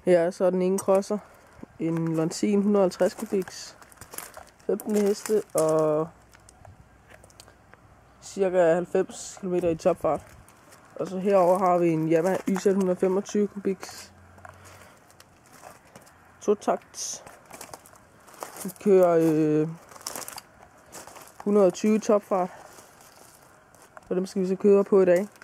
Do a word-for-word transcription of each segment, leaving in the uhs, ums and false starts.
Her er så den ene crosser. En Lonsin et hundrede og halvtreds kubiks. femten heste og cirka halvfems kilometer i topfart. Og så herover har vi en Yamaha Y Z et hundrede og femogtyve kubiks. To-takt. Vi kører øh, et hundrede og tyve topfart. Og dem skal vi så køre på i dag.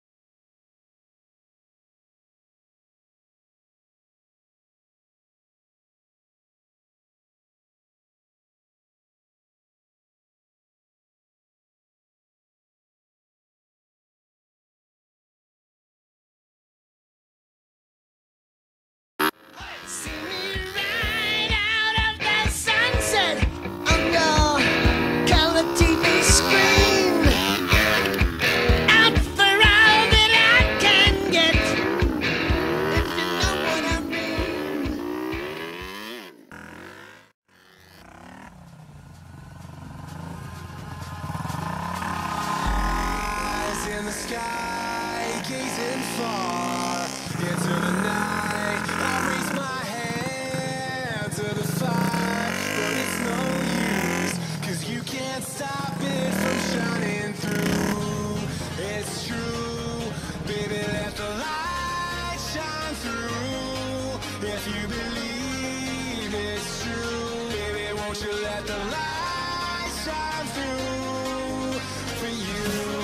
The sky, gazing far into the night. I raise my hand to the fire, but it's no use, 'cause you can't stop it from shining through. It's true, baby, let the light shine through. If you believe it's true, baby, won't you let the light shine through for you.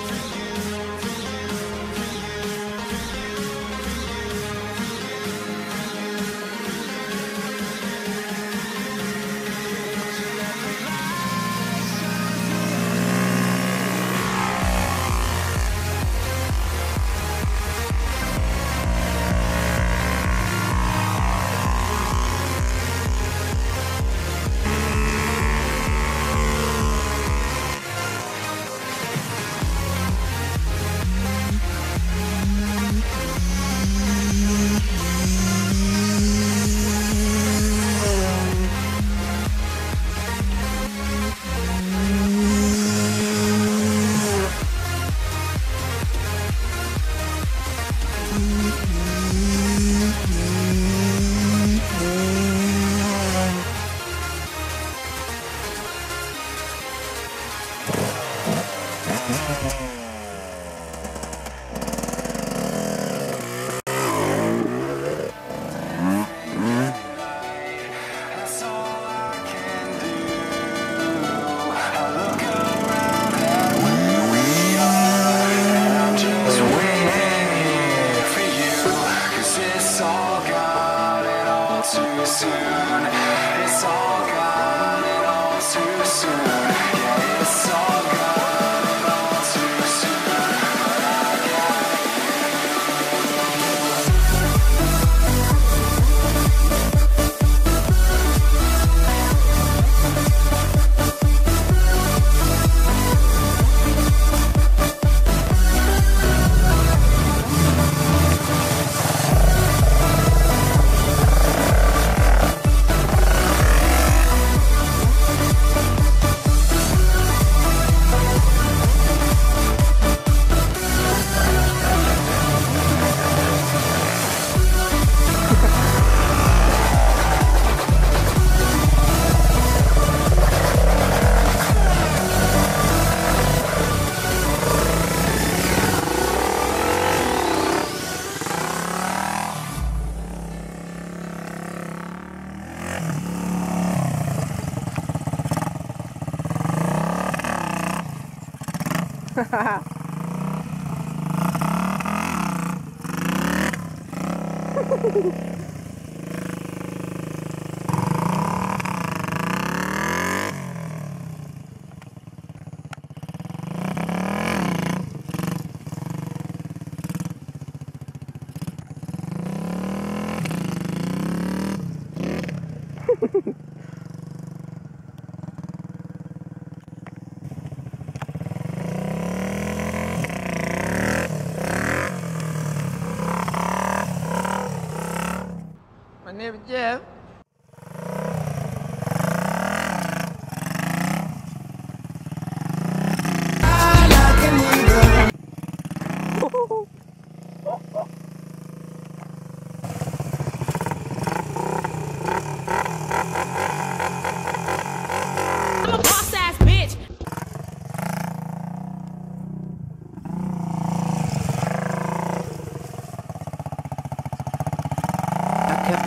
My name is Jeff.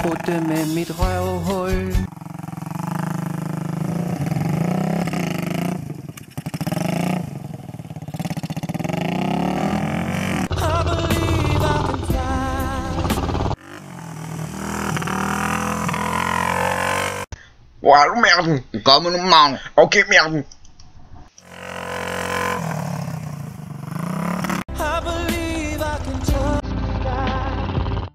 prutte med mit røvhul. I believe I can fly. Wow, merde! Ik kan me normaal. Oké, okay, merde. I believe I can touch the sky.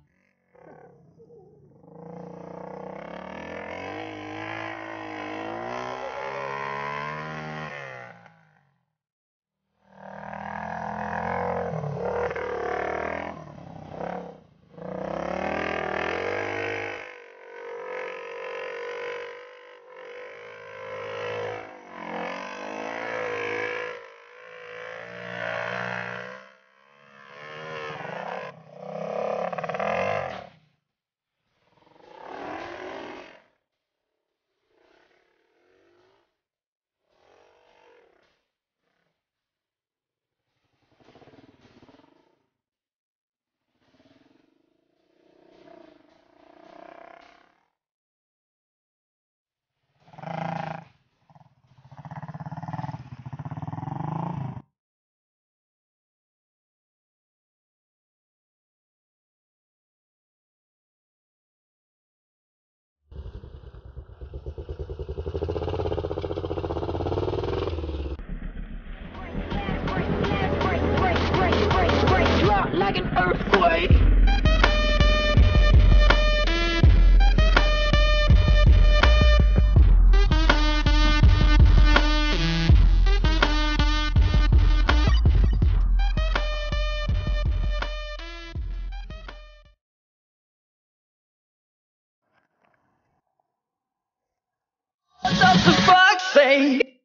Like an earthquake. What does the fuck say?